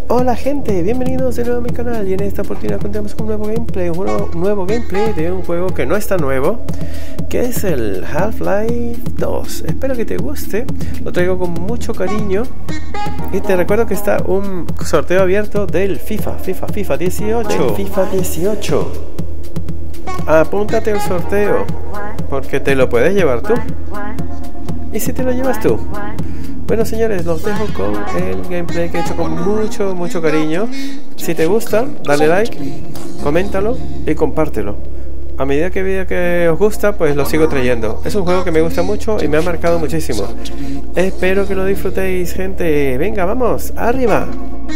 Hola gente, bienvenidos de nuevo a mi canal y en esta oportunidad contamos con un nuevo gameplay, de un juego que no está nuevo, que es el Half-Life 2. Espero que te guste, lo traigo con mucho cariño y te recuerdo que está un sorteo abierto del FIFA 18. Apúntate al sorteo porque te lo puedes llevar tú. ¿Y si te lo llevas tú? Bueno señores, los dejo con el gameplay que he hecho con mucho cariño. Si te gusta, dale like, coméntalo y compártelo. A medida que vea que os gusta, pues lo sigo trayendo. Es un juego que me gusta mucho y me ha marcado muchísimo. Espero que lo disfrutéis, gente. Venga, vamos, arriba.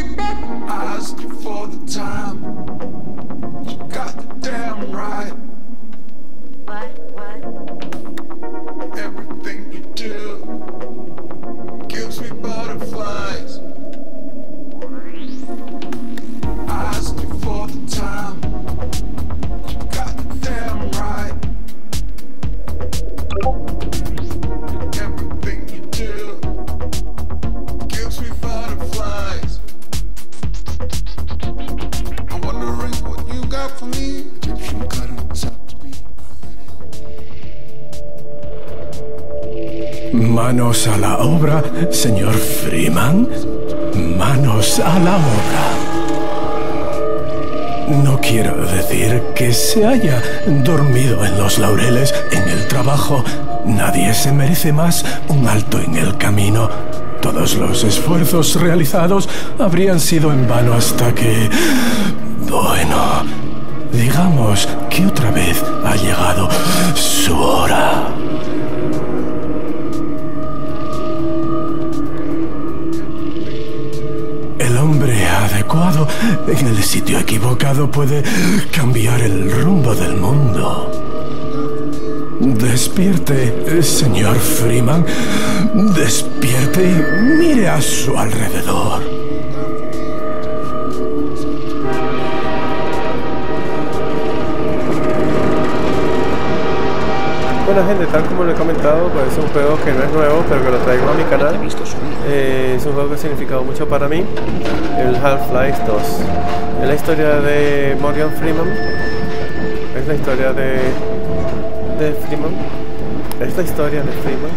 Manos a la obra, señor Freeman. Manos a la obra. No quiero decir que se haya dormido en los laureles en el trabajo. Nadie se merece más un alto en el camino. Todos los esfuerzos realizados habrían sido en vano hasta que... Bueno, digamos que otra vez ha llegado su hora. El hombre adecuado en el sitio equivocado puede cambiar el rumbo del mundo. Despierte, señor Freeman. Despierte y mire a su alrededor. Bueno gente, tal como lo he comentado, pues es un juego que no es nuevo, pero que lo traigo a mi canal. Es un juego que ha significado mucho para mí, el Half-Life 2. Es la historia de Morgan Freeman. Es la historia de Freeman. Es la historia de Freeman.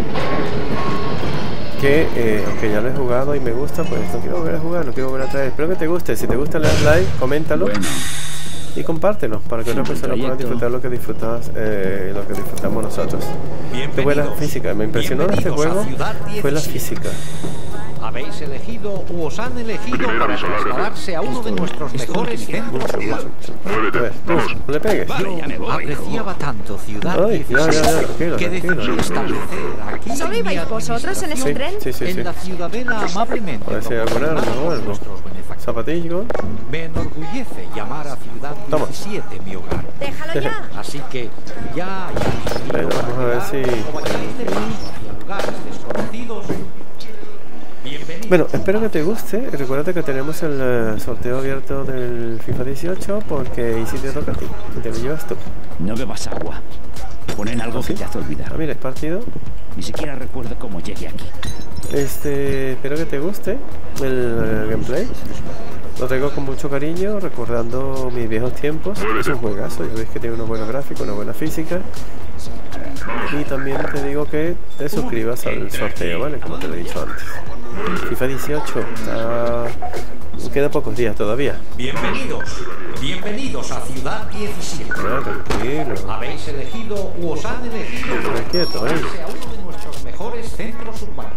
Que aunque ya lo he jugado y me gusta, pues no quiero volver a jugar, no quiero volver a traer. Espero que te guste. Si te gusta, le das like, coméntalo. Bueno. Y compártelo para que otras personas puedan disfrutar lo que disfrutamos nosotros. Qué buena física, me impresionó de este juego fue la física. Habéis elegido o os han elegido para trasladarse a uno de nuestros mejores centros urbanos. No le pegues. Yo apreciaba tanto Ciudad 17 que decidí establecer aquí. ¿Solo ibais vosotros en ese tren? Sí. En la ciudadela amablemente proporcionada por nuestros benefactores. Zapatillo. Me enorgullece llamar a Ciudad 17 mi hogar. Déjalo ya. Así que ya bueno, vamos a ver si... lugares desconocidos. Bueno, espero que te guste. Recuerda que tenemos el sorteo abierto del FIFA 18 porque y si te toca a ti, y te lo llevas tú. No bebas agua. Ponen algo que te hace olvidar. Ah, mira, es partido. Ni siquiera recuerdo cómo llegué aquí. Espero que te guste el gameplay. Lo traigo con mucho cariño, recordando mis viejos tiempos. Es un juegazo, ya veis que tiene unos buenos gráficos, una buena física. Y también te digo que te suscribas al sorteo, ¿vale? Como te lo he dicho antes. FIFA 18, queda pocos días todavía. Bienvenidos a Ciudad 17. Tranquilo. Habéis elegido o os han elegido para quieto, a uno de nuestros mejores centros urbanos.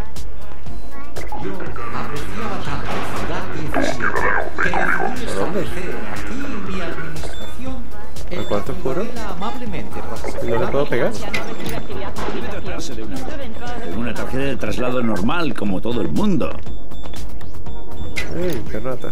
Yo apreciaba tanto Ciudad 17 que decidí establecer aquí mi administración ¿El cuarto oscuro? ¿No le puedo pegar? Debe tratarse de una tarjeta de traslado normal, como todo el mundo. ¡Ey, qué rata!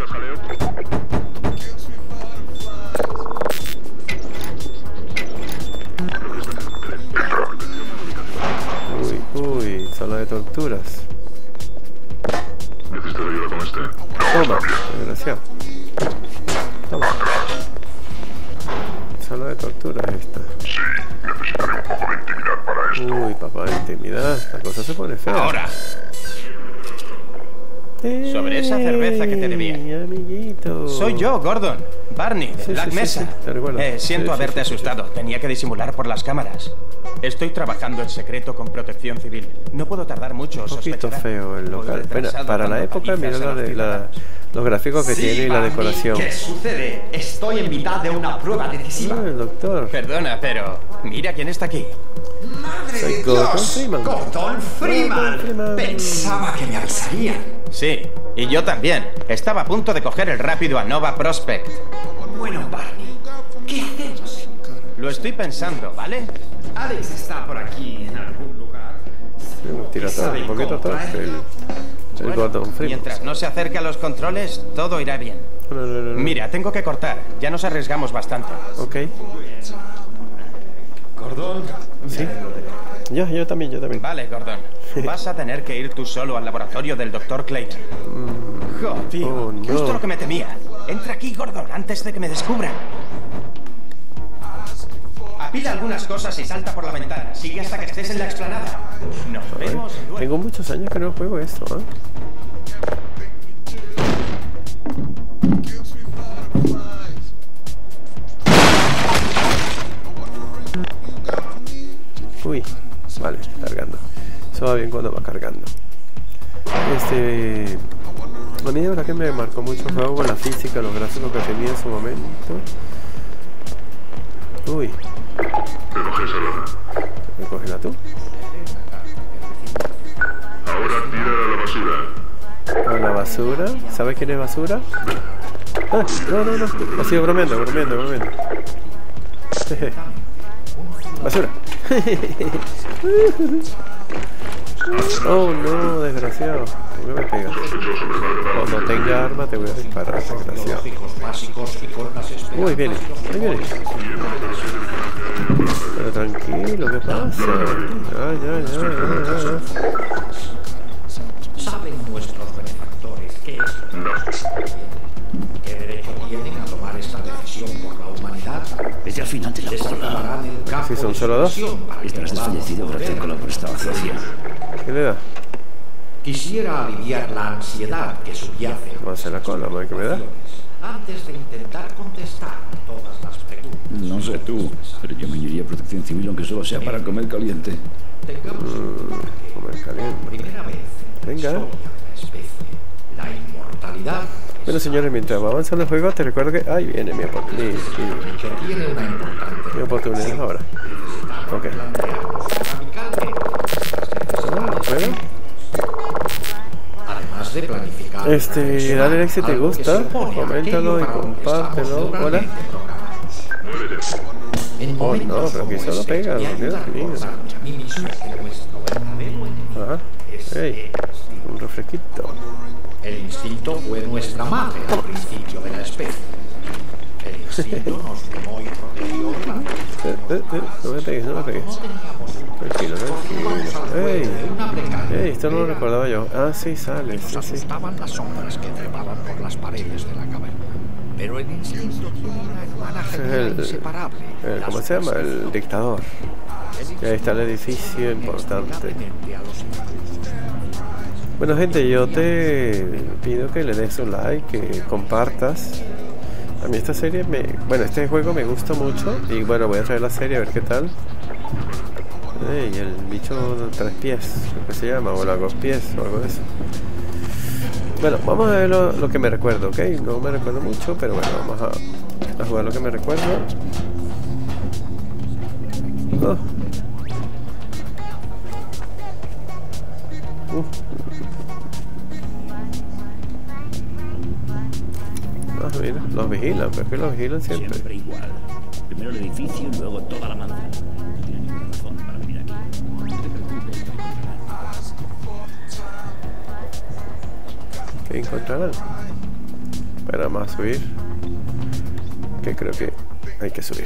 Uy, sala de torturas. ¿Necesitas ayuda con este? Toma, desgraciado. Toma. Sala de torturas esta. Sí, necesitaré un poco de intimidad para esto. Uy, papá, intimidad. La cosa se pone fea. Ahora. Sobre esa cerveza que te debía. Amiguito. Soy yo, Gordon. Barney, de Sí, Black sí, sí, Mesa. sí, te recuerdo. Siento Sí, haberte sí, sí, asustado. Tenía que disimular por las cámaras. Estoy trabajando en secreto con Protección Civil. No puedo tardar mucho, Un poquito sospecharán. feo el Voy local. Bueno, retrasado para la cuando época, mira palizas a los ciudadanos. los gráficos que tiene y la decoración. ¿Qué sucede? Estoy en mitad de una prueba decisiva. El doctor. Perdona, pero mira quién está aquí. ¡Madre Soy de Gordon Dios! Freeman. ¡Gordon Freeman! Gordon Freeman. Pensaba que me avisaría. Sí, y yo también. Estaba a punto de coger el rápido a Nova Prospect. Bueno, Barney, ¿qué hacemos? Lo estoy pensando, ¿vale? Alex está por aquí en algún lugar. Tira todo, un poquito todo. El Bueno, Gordon Freeman. mientras no se acerque a los controles, todo irá bien. No. Mira, tengo que cortar. Ya nos arriesgamos bastante. Ok. Gordon, Sí. Yo también. Vale, Gordon. Vas a tener que ir tú solo al laboratorio del Dr. Clayton. Tío, Oh, no. justo lo que me temía. Entra aquí, Gordon, antes de que me descubran. Apila algunas cosas y salta por la ventana. Sigue hasta que estés en la explanada. Nos vemos luego. Tengo muchos años que no juego esto, ¿eh? Uy, vale, cargando. Eso va bien cuando va cargando. A mí de verdad que me marcó mucho el juego con la física, los gráficos que tenía en su momento. Uy, Recoge esa lona. recógela tú. Ahora tírala a la basura. A la basura. ¿Sabes quién es basura? Ah, no. Ha sido bromeando. Jeje. Basura. Oh no, desgraciado. ¿Por qué me pegas? Cuando tenga arma te voy a disparar, desgraciado. Uy, viene. Ahí viene. Pero tranquilo, ¿qué pasa? Ya. ¿Saben nuestros benefactores qué es? ¿Qué derecho tienen a tomar esta decisión por la humanidad? Vete al final de la cola. Desactivarán el campo Si son de solo dos. expresión para que Estarás podamos desfallecido gracias volver con la a prestación. ¿Qué le da? Quisiera aliviar la ansiedad que subyace Vamos a hacer la cola, ¿no? ¿Qué me da? antes de intentar contestar a todas las preguntas. No sé tú, pero yo me uniría a Protección Civil aunque solo sea para comer caliente. Tengamos en cuenta que Comer caliente. primera vez Venga. en la historia de la especie, la inmortalidad Bueno, señores, mientras va avanzando el juego, te recuerdo que... Ahí viene mi oportunidad. que tiene una importante Mi oportunidad ahora. Ok. Bueno. además de planificar Dale like si te gusta, coméntalo y compártelo. Hola. Oh no, pero aquí solo pega, Dios mío. Ajá. Ey, un refresquito. El instinto fue nuestra madre al principio de la especie. El instinto nos formó y protegió. No me pegues. Tranquilo. Ey, esto no lo recordaba yo. Ah, sí, sale, Nos sí. asustaban las sombras que trepaban por las paredes de la caverna. Pero el instinto tiene una hermana gemela inseparable. ¿Cómo se llama? El dictador. Y ahí está el edificio importante. Bueno, gente, yo te pido que le des un like, que compartas. A mí esta serie este juego me gusta mucho. Y bueno, voy a traer la serie a ver qué tal. Y el bicho de 3 pies, creo que se llama, o la 2 pies, o algo de eso. Bueno, vamos a ver lo que me recuerdo, ¿ok? No me recuerdo mucho, pero bueno, vamos a jugar lo que me recuerdo. Oh. Mira, los vigilan, pero es que los vigilan siempre. Siempre igual. Primero el edificio y luego toda la manzana. No tiene ninguna razón para venir aquí. No te preocupes. ¿Qué encontrarán? Para más subir. Que creo que hay que subir.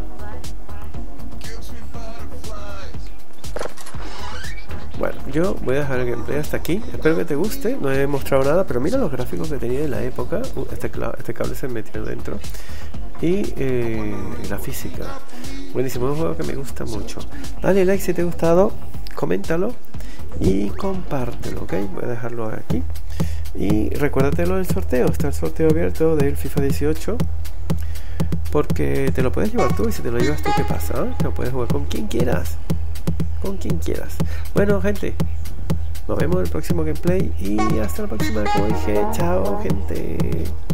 Bueno, yo voy a dejar el gameplay hasta aquí. Espero que te guste. No he mostrado nada, pero mira los gráficos que tenía en la época. Este cable se metió dentro. Y la física. Buenísimo, es un juego que me gusta mucho. Dale like si te ha gustado. Coméntalo. Y compártelo, ¿ok? Voy a dejarlo aquí. Y recuérdatelo del sorteo. Está el sorteo abierto del FIFA 18. Porque te lo puedes llevar tú. Y si te lo llevas tú, ¿qué pasa? Te lo puedes jugar con quien quieras. Con quien quieras. Bueno, gente, nos vemos en el próximo gameplay. Y hasta la próxima, como dije. Chao, gente.